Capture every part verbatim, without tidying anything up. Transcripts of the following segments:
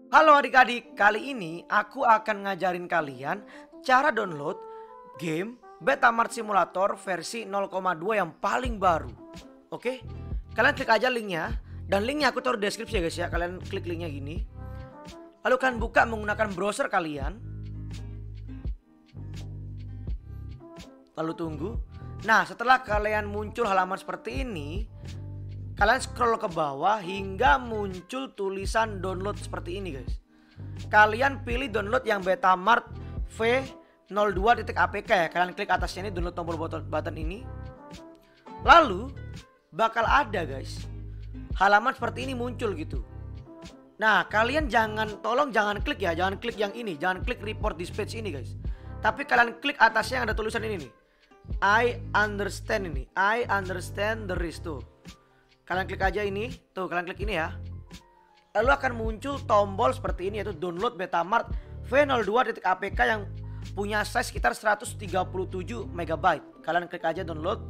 Halo adik-adik, kali ini aku akan ngajarin kalian cara download game Betamart Simulator versi nol koma dua yang paling baru. Oke, kalian klik aja linknya. Dan linknya aku taruh di deskripsi ya guys ya. Kalian klik linknya gini. Lalu kalian buka menggunakan browser kalian. Lalu tunggu. Nah, setelah kalian muncul halaman seperti ini, kalian scroll ke bawah hingga muncul tulisan download seperti ini guys. Kalian pilih download yang Betamart v nol dua titik a p k ya. Kalian klik atasnya ini, download tombol button ini. Lalu bakal ada guys halaman seperti ini muncul gitu. Nah, kalian jangan, tolong jangan klik ya, jangan klik yang ini, jangan klik report this page ini guys. Tapi kalian klik atasnya yang ada tulisan ini nih, I understand ini, I understand the risk tuh. Kalian klik aja ini, tuh kalian klik ini ya. Lalu akan muncul tombol seperti ini, yaitu download Betamart v nol dua titik a p k yang punya size sekitar seratus tiga puluh tujuh megabyte. Kalian klik aja download.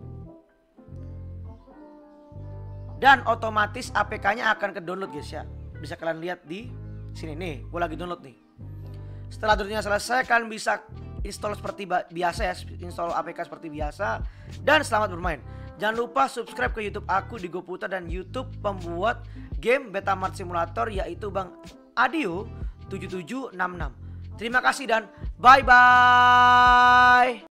Dan otomatis A P K-nya akan ke download guys ya. Bisa kalian lihat di sini nih, gue lagi download nih. Setelah downloadnya selesai, kalian bisa install seperti biasa ya, install A P K seperti biasa. Dan selamat bermain. Jangan lupa subscribe ke YouTube aku di GoPutra dan YouTube pembuat game Betamart Simulator, yaitu Bang Adio tujuh tujuh enam enam. Terima kasih dan bye bye.